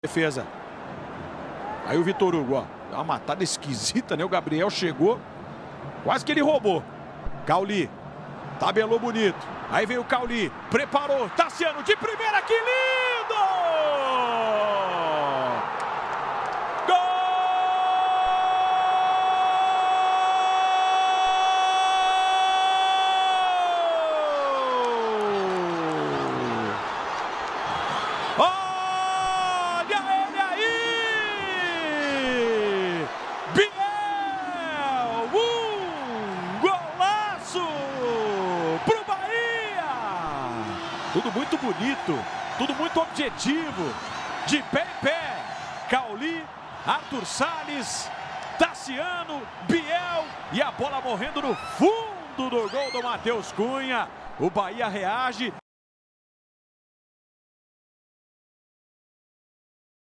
defesa. Aí o Vitor Hugo, ó. Dá uma matada esquisita, né? O Gabriel chegou. Quase que ele roubou. Cauli. Tabelou bonito. Aí veio o Cauli. Preparou. Tassiano de primeira. Que lindo! Gol! Olha ele aí! Biel! Golaço! Pro Bahia! Tudo muito bonito, tudo muito objetivo. De pé em pé. Cauli, Arthur Salles, Tassiano, Biel e a bola morrendo no fundo do gol do Matheus Cunha. O Bahia reage